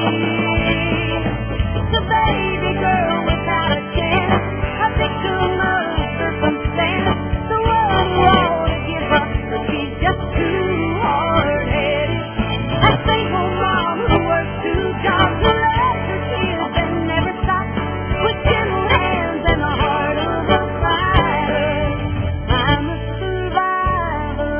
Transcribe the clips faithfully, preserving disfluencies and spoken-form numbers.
The baby girl without a chance, a victim of circumstance, the one who ought to give up, but she's just too hard-headed. A single mom who works two jobs, who loves her kids and never stops, with gentle hands and the heart of a fighter. I'm a survivor.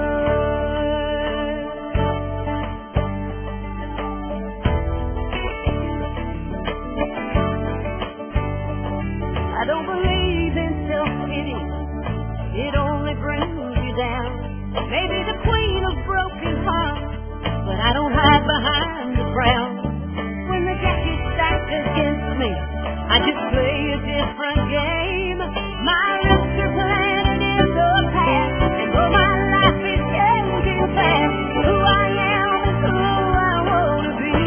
I don't believe in self-pity, it only brings you down. Maybe the queen of broken hearts, but I don't hide behind the crown. When the deck is stacked against me, I just play a different game. My roots are planted in the past, and though my life is changing fast, who I am is who I want to be.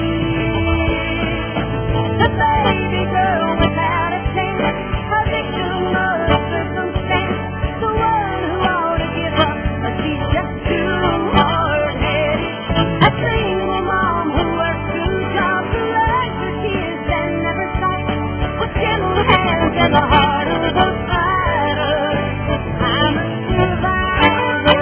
The baby girl without a chance, a victim of circumstance, the one who ought to give up, but she's just too hard-headed. A single mom who works two jobs, who loves her kids and never stops, with gentle hands and the heart of a fighter. I'm a survivor.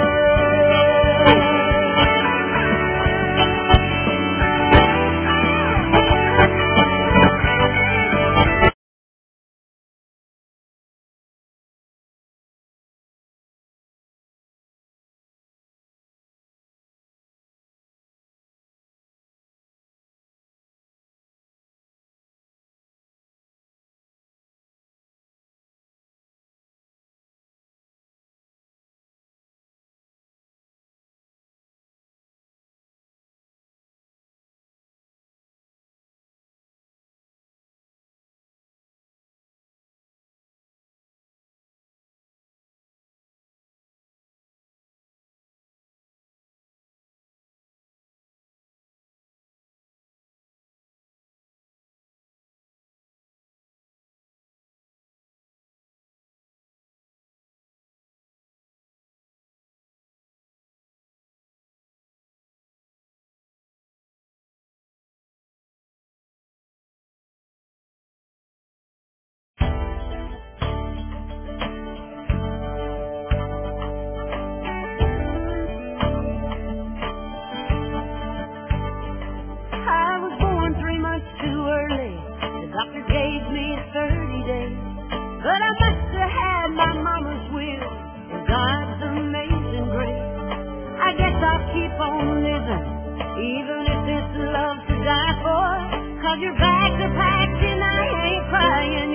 I was born three months too early. The doctor gave me thirty days. But I must have had my mama's will and God's amazing grace. I guess I'll keep on living, even if it's love to die for. 'Cause your bags are packed and I ain't crying